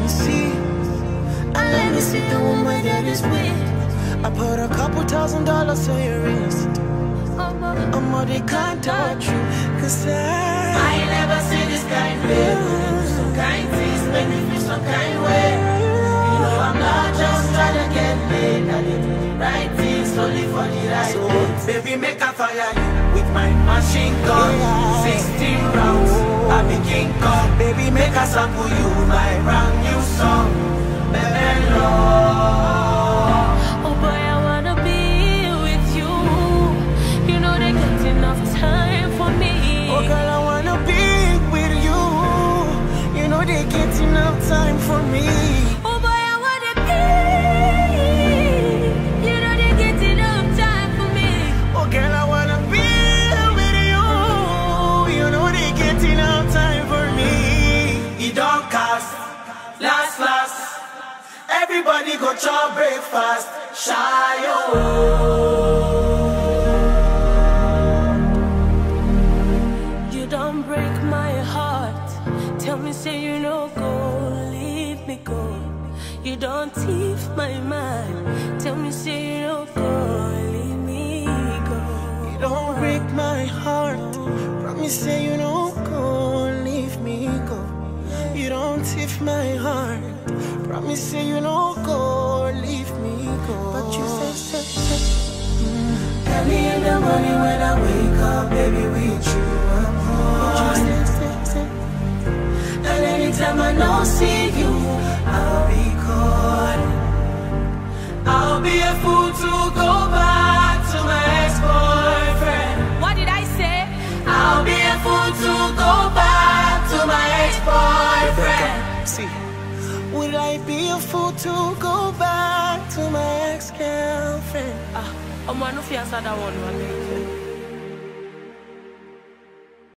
see. And let me see the woman that is with. I put a couple $1,000 on your wrist. They can't touch you. Cause I never see this kind of way. Some kind things make me feel some kind way. You know I'm not just trying to get laid. I did the right things only for the right way. Baby, make a fire with my machine gun. 16 rounds, I be King Kong. Baby, make a sample you my brand new song. Baby, Lord. Time for me. Oh girl, I wanna be with you. You know they get enough time for me. Oh boy, I wanna be. You know they get enough time for me. Oh girl, I wanna be with you. You know they get enough time for me. It don't cost, last. Everybody go chop breakfast. Shy break my heart. Tell me, say you no go, leave me go. You don't thief my mind. Tell me, say you no go, leave me go. You don't break my heart. Promise, say you no go, leave me go. You don't thief my heart. Promise, say you no go, leave me go. But you say. Early in the morning when I wake up, baby, with you I'm on. And anytime I don't see you, I'll be calling. I'll be a fool to go back to my ex-boyfriend. What did I say? I'll be a fool to go back to my ex-boyfriend. See, would I be a fool to go back to my ex-girlfriend? I'm one of you answer that one.